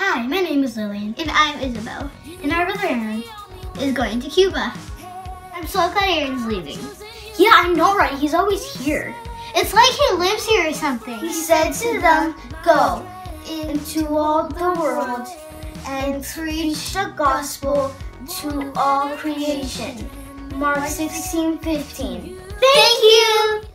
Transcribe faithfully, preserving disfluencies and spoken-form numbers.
Hi, my name is Lillian. And I'm Isabel. And our brother Aaron Is going to Cuba. I'm so glad Aaron's leaving. Yeah, I know, right? He's always here. It's like he lives here or something. He said to them, "Go into all the world and preach the gospel to all creation." Mark sixteen fifteen. Thank you!